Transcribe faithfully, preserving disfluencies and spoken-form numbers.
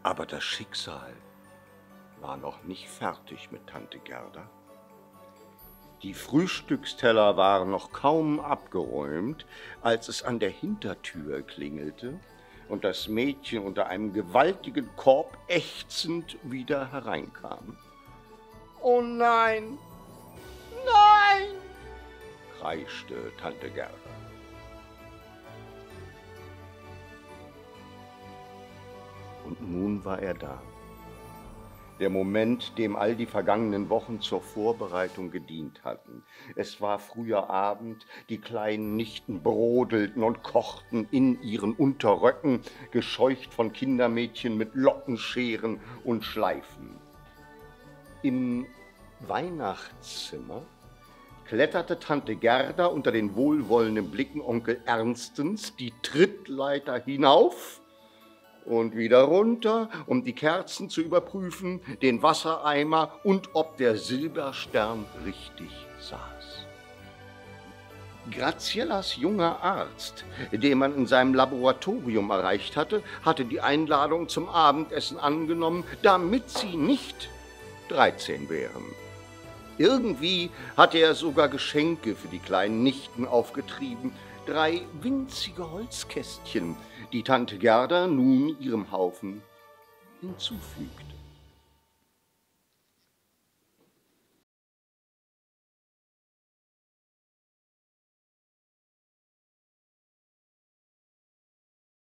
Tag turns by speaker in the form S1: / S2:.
S1: Aber das Schicksal war noch nicht fertig mit Tante Gerda. Die Frühstücksteller waren noch kaum abgeräumt, als es an der Hintertür klingelte und das Mädchen unter einem gewaltigen Korb ächzend wieder hereinkam. »Oh nein, nein«, kreischte Tante Gerda. Und nun war er da. Der Moment, dem all die vergangenen Wochen zur Vorbereitung gedient hatten. Es war früher Abend, die kleinen Nichten brodelten und kochten in ihren Unterröcken, gescheucht von Kindermädchen mit Lockenscheren und Schleifen. Im Weihnachtszimmer kletterte Tante Gerda unter den wohlwollenden Blicken Onkel Ernstens die Trittleiter hinauf und wieder runter, um die Kerzen zu überprüfen, den Wassereimer und ob der Silberstern richtig saß. Graziellas junger Arzt, den man in seinem Laboratorium erreicht hatte, hatte die Einladung zum Abendessen angenommen, damit sie nicht dreizehn wären. Irgendwie hatte er sogar Geschenke für die kleinen Nichten aufgetrieben, drei winzige Holzkästchen, die Tante Gerda nun ihrem Haufen hinzufügte.